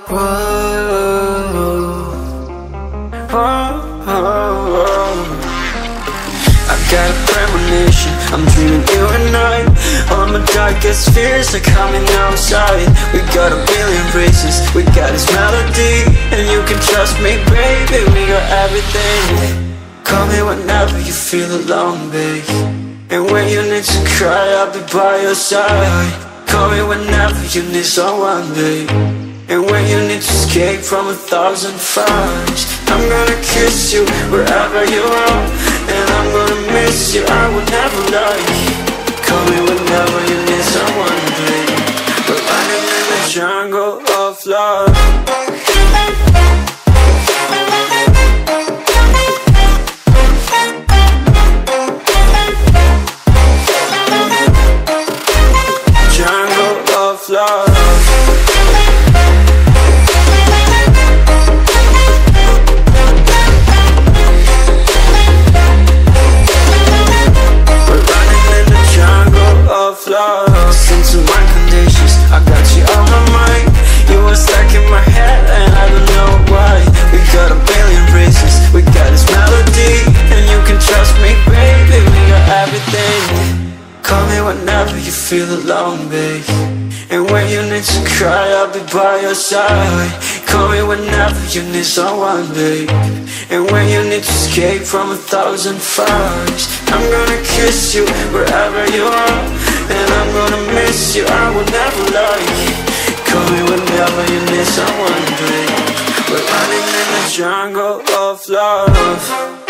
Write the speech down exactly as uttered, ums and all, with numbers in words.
Whoa, whoa, whoa. I got a premonition, I'm dreaming you and I. All my darkest fears are coming outside. We got a billion races, we got this melody, and you can trust me, baby, we got everything. Call me whenever you feel alone, babe, and when you need to cry, I'll be by your side. Call me whenever you need someone, babe, and when you need to escape from a thousand fires. I'm gonna kiss you wherever you are, and I'm gonna miss you, I will never lie. Call me whenever you need someone, babe. We're running in the jungle of love. Love. We're running in the jungle of love. Listen to my conditions, I got you on my mind. You were stuck in my head and I don't know why. We got a billion races, we got this melody, and you can trust me, baby, we got everything. Call me whenever you feel alone, babe, and when you need to cry, I'll be by your side. Call me whenever you need someone, babe, and when you need to escape from a thousand fires. I'm gonna kiss you wherever you are, and I'm gonna miss you, I will never lie. Call me whenever you need someone, babe. We're running in the jungle of love.